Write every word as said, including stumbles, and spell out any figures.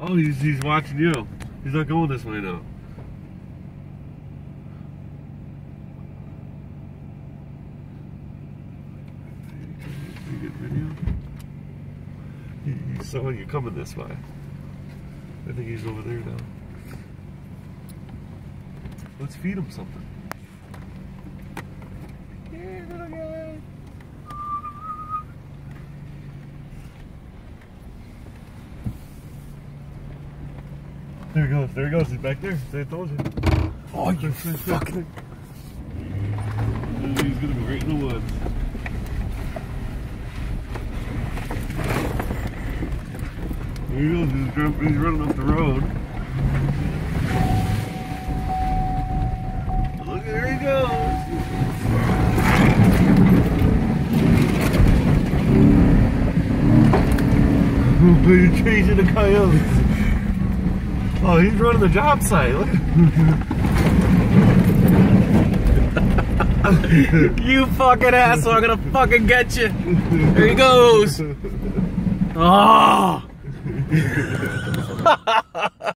Oh, he's, he's watching you. He's not going this way now. You get video? He, he saw you coming this way. I think he's over there now. Let's feed him something. Here, little guy. There he goes, there he goes, he's back there. See, I told you. Oh, you fucking... He's gonna be right in the woods. There he goes, he's, jumping, he's running up the road. Look, there he goes. You're chasing the coyotes. Oh, he's running the job site. Look. You fucking asshole, I'm gonna fucking get you. There he goes. Oh.